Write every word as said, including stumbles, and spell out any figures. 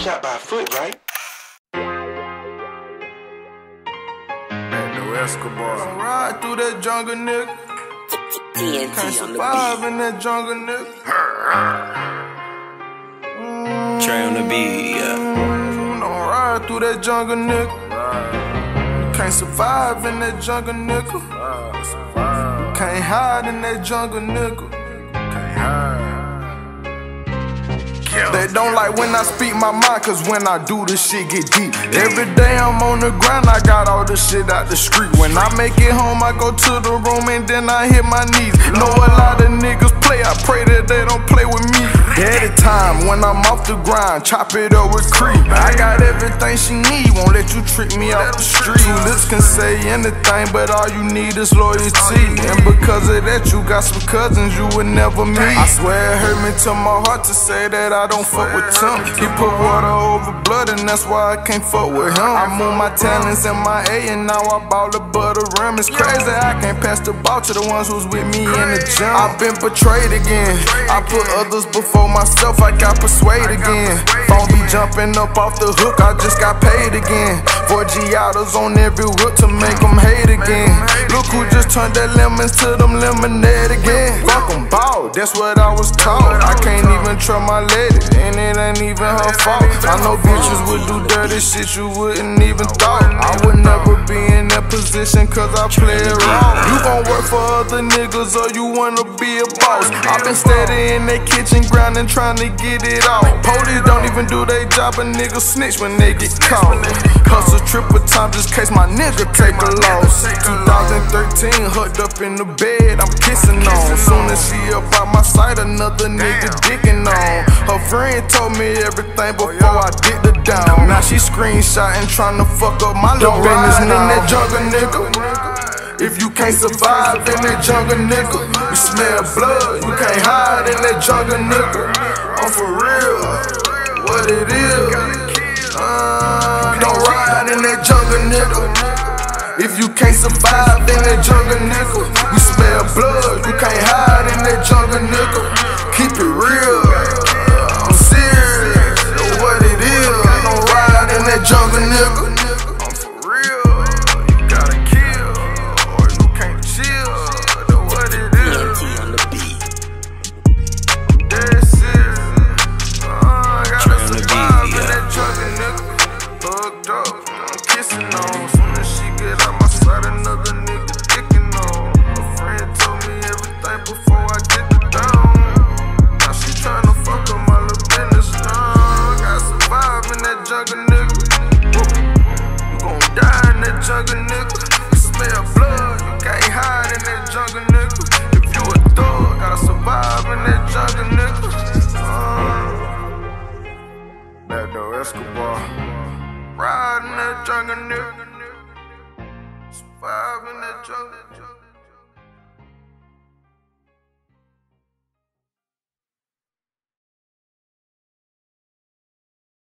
shot by a foot, right? Nando Escobar. Ride through that jungle, nigga. T N T Can't survive in that jungle, nigga. Trey on the beat, yeah. Don't ride through that jungle, nigga. Can't survive in that jungle, nigga. Can't hide in that jungle, nigga. Can't hide. They don't like when I speak my mind, cause when I do, this shit get deep. Every day I'm on the grind, I got all the shit out the street. When I make it home, I go to the room and then I hit my knees. Know a lot of niggas play, I pray that they don't play with me. Daddy time, when I'm off the grind, chop it up with creep. I got everything she need, won't let you trick me off the street. Two lips can say anything, but all you need is loyalty. And because of that, you got some cousins you would never meet. I swear it hurt me to my heart to say that I don't fuck with Tim. He put water over blood and that's why I can't fuck with him. I move my talents in my A and now I ball the butter rim. It's crazy I can't pass the ball to the ones who's with me in the gym. I've been betrayed again, I put others before myself, I got persuaded again. Phone be jumping up off the hook, I just got paid again. Four Giottos on every hook to make them hate again. Look who just turned their lemons to them lemonade again. Fuck them ball, that's what I was taught. I can't even trust my lady, and it ain't even her fault. I know bitches would do dirty shit you wouldn't even thought. I would never be in that position cause I play it wrong. You gon' work for other niggas or you wanna be a boss. I been steady in that kitchen grinding trying to get it off. Police don't even do their job, a nigga snitch when they get caught. Hustle triple time just case my nigga take a loss. twenty thirteen, hooked up in the bed, I'm kissing on. Soon as she up by my side, another nigga dicking on. Her friend told me everything before I did the down. Now she screenshotting trying to fuck up my little business in that jungle, nigga. If you can't survive in that jungle, nigga, you smell blood, you can't hide in that jungle, nigga. I'm for real, what it is. Uh, don't ride in that jungle, nigga. If you can't survive in that jungle, nigga, you smell blood, you can't hide in that jungle, nigga. Keep it real, I'm serious, what it is. Don't ride in that jungle, nigga. I'm for real, you gotta kill, or you can't chill, what it is. T N T on the beat. I'm dead serious, uh, I gotta survive in that jungle, nigga. Bugged up, I'm kissing on. Soon as she get out my side, another nigga dicking on. A friend told me everything before I get the down. Now she tryna fuck up my little business. Nah, I gotta survive in that jungle, nigga. You gon' die in that jungle, nigga. You smell blood, you can't hide in that jungle, nigga. If you a thug, gotta survive in that jungle, nigga. Uh, Nando Escobar. Ride in that jungle, nigga. Survive in that jungle.